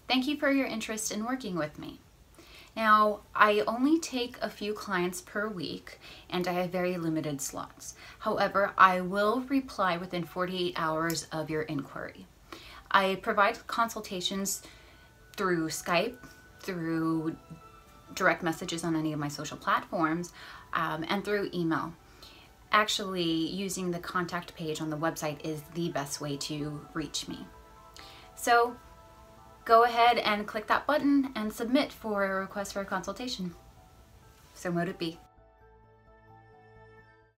Thank you for your interest in working with me. Now, I only take a few clients per week and I have very limited slots. However, I will reply within 48 hours of your inquiry. I provide consultations through Skype, through direct messages on any of my social platforms, and through email. Actually, using the contact page on the website is the best way to reach me. So go ahead and click that button and submit for a request for a consultation. So mote it be.